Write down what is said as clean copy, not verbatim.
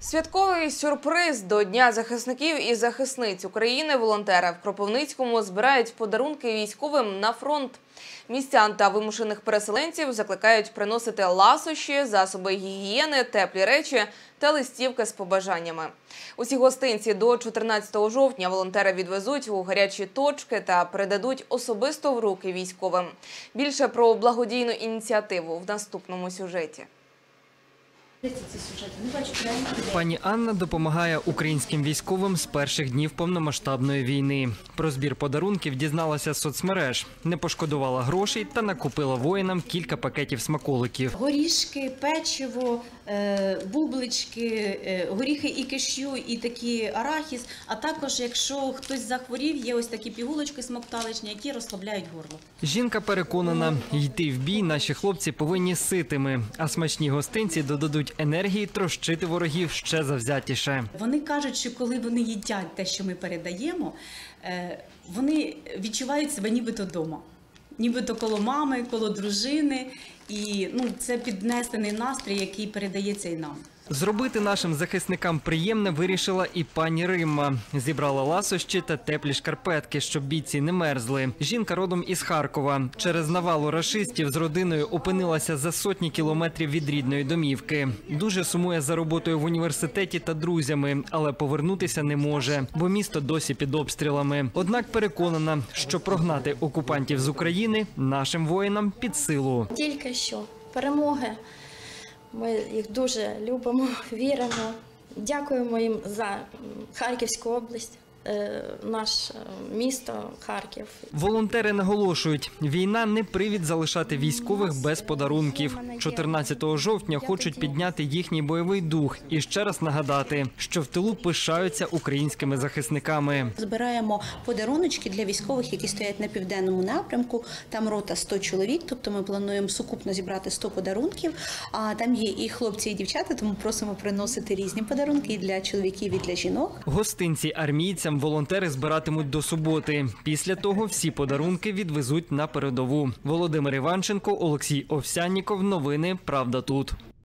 Святковий сюрприз до Дня захисників і захисниць України волонтери в Кропивницькому збирають подарунки військовим на фронт. Містян та вимушених переселенців закликають приносити ласощі, засоби гігієни, теплі речі та листівки з побажаннями. Усі гостинці до 14 жовтня волонтери відвезуть у гарячі точки та передадуть особисто в руки військовим. Більше про благодійну ініціативу в наступному сюжеті. Пані Анна допомагає українським військовим з перших днів повномасштабної війни. Про збір подарунків дізналася з соцмереж, не пошкодувала грошей та накупила воїнам кілька пакетів смаколиків. Горішки, печиво, бублички, горіхи і кешю, і такі арахіс. А також, якщо хтось захворів, є ось такі пігулочки смокталичні, які розслабляють горло. Жінка переконана, йти в бій наші хлопці повинні ситими, а смачні гостинці додадуть енергії трощити ворогів ще завзятіше. Вони кажуть, що коли вони їдять те, що ми передаємо, вони відчувають себе нібито вдома. Нібито коло мами, коло дружини. І це піднесений настрій, який передається і нам. Зробити нашим захисникам приємне вирішила і пані Римма. Зібрала ласощі та теплі шкарпетки, щоб бійці не мерзли. Жінка родом із Харкова. Через навалу рашистів з родиною опинилася за сотні кілометрів від рідної домівки. Дуже сумує за роботою в університеті та друзями, але повернутися не може, бо місто досі під обстрілами. Однак переконана, що прогнати окупантів з України нашим воїнам під силу. Тільки що перемоги. Ми їх дуже любимо, віримо. Дякуємо їм за Харківську область, наше місто Харків. Волонтери наголошують, війна не привід залишати військових без подарунків. 14 жовтня хочуть підняти їхній бойовий дух і ще раз нагадати, що в тилу пишаються українськими захисниками. Збираємо подаруночки для військових, які стоять на південному напрямку. Там рота 100 чоловік, тобто ми плануємо сукупно зібрати 100 подарунків. А там є і хлопці, і дівчата, тому просимо приносити різні подарунки і для чоловіків, і для жінок. Гостинці армійцям волонтери збиратимуть до суботи. Після того всі подарунки відвезуть на передову. Володимир Іванченко, Олексій Овсянніков. Новини «Правда тут».